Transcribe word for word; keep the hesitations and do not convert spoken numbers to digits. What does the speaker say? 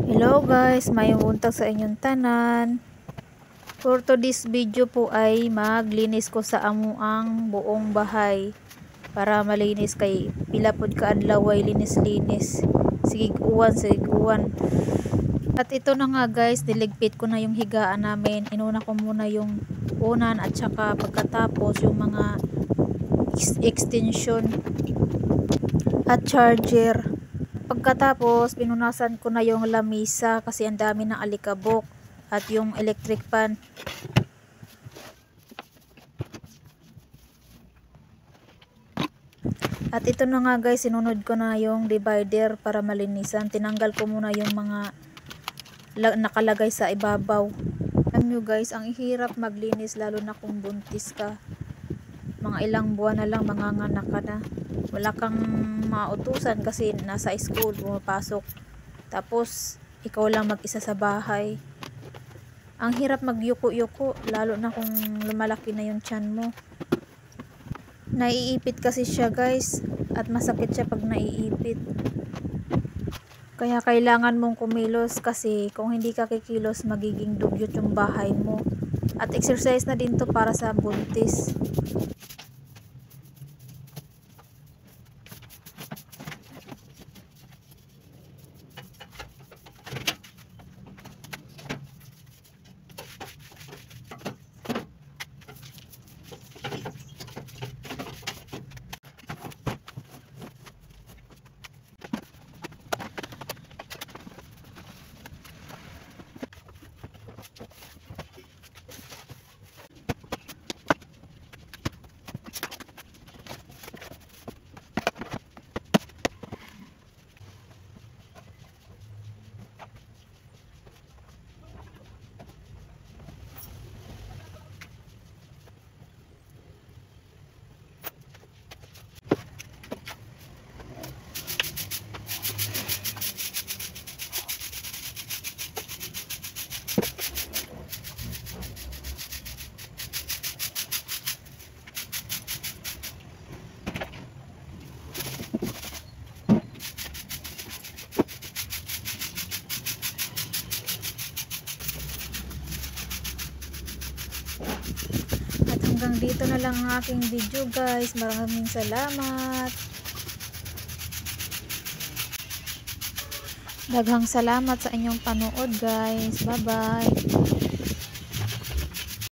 Hello guys, may buntag sa inyong tanan. For today's video po ay maglinis ko sa amuang buong bahay para malinis kay pila pod ka adlaw ay linis-linis. Sigig-uwan, sigig-uwan. At ito na nga guys, diligpit ko na yung higaan namin. Inuna ko muna yung unan at saka pagkatapos yung mga extension at charger. Pagkatapos, pinunasan ko na yung lamisa kasi ang dami ng alikabok at yung electric pan. At ito na nga guys, sinunod ko na yung divider para malinisan. Tinanggal ko muna yung mga nakalagay sa ibabaw. Alam nyo guys, ang hirap maglinis lalo na kung buntis ka. Mga ilang buwan na lang manganganak ka na. Wala kang mautusan kasi nasa school, pumapasok. Tapos, ikaw lang mag-isa sa bahay. Ang hirap magyuko-yuko, lalo na kung lumalaki na yung tiyan mo. Naiipit kasi siya guys, at masakit siya pag naiipit. Kaya kailangan mong kumilos kasi kung hindi ka kikilos, magiging dugyot yung bahay mo. At exercise na din to para sa buntis. At hanggang dito na lang ang aking video guys. Maraming salamat. Daghang salamat sa inyong panood guys. Bye bye.